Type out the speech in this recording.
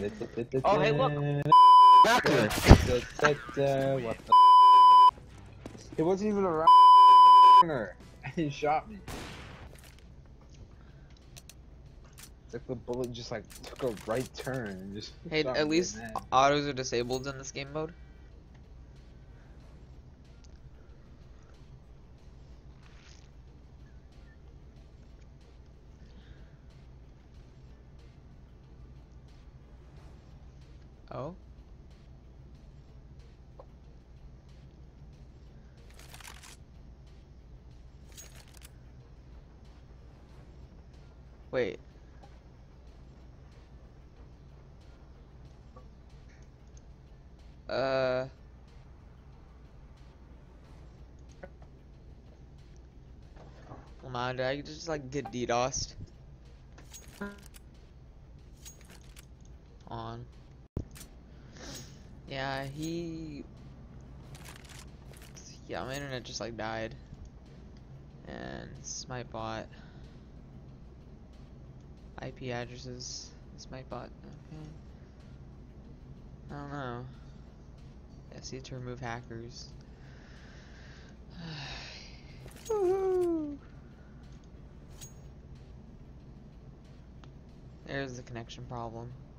Oh, hey, look! Backer! What the? It wasn't even a runner. He shot me. It's like the bullet just like took a right turn and just. Hey, shot at me least right in the head. autos are disabled in this game mode. Oh. Wait. Come on, did I just like get DDoSed? On. Yeah, yeah, my internet just like died. And it's my bot. IP addresses. It's my bot. Okay. I don't know. Yeah, see to remove hackers. Woohoo! There's the connection problem.